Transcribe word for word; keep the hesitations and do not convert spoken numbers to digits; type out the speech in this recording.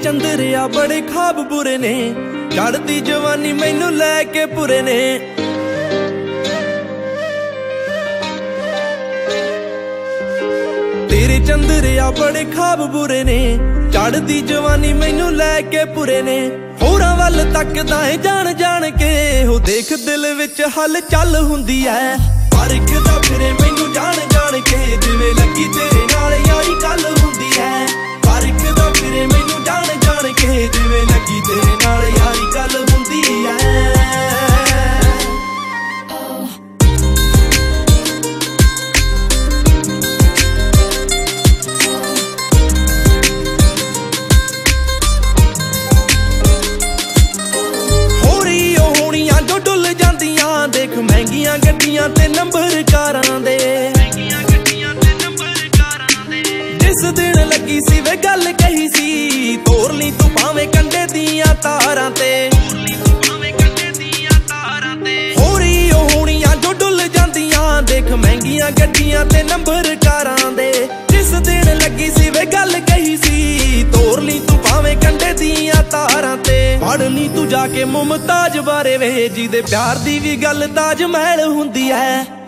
चंदरिया बड़े ख्वाब बुरे ने, चढ़ती जवानी मैनू लैके पुरे ने। तेरे चंदरिया बड़े ख्वाब बुरे ने, चढ़ती जवानी मैनू लैके पुरे ने। होरां वल तकदा है जान जान के, हो देख दिल विच हल चल हुंदी है। परखदा फिरे मैनू जान जान के, जिवें लगी तेरे नाल यारी गल हुंदी है। परखदा फिरे मैनू जान जान के, जिवें लगी तेरे नाल यारी गल हुंदी है। देख महंगियां गड्डियां ते नंबर कारां दे, जिस दिन लगी सी वे गल कही सी, तोर ली तू भावें कंडे दियां तारां ते। होरी ओ होनियां जो डुल जांदियां, देख महंगियां गड्डियां ते नंबर कारां दे। जिस दिन लगी सी वे गल कही सी, तोर ली तू भावें कंडे दियां तारां ते। पढ़नी तू जाके मुमताज बारे वे, जिदे प्यार दी भी गल ताज महल हुंदी है।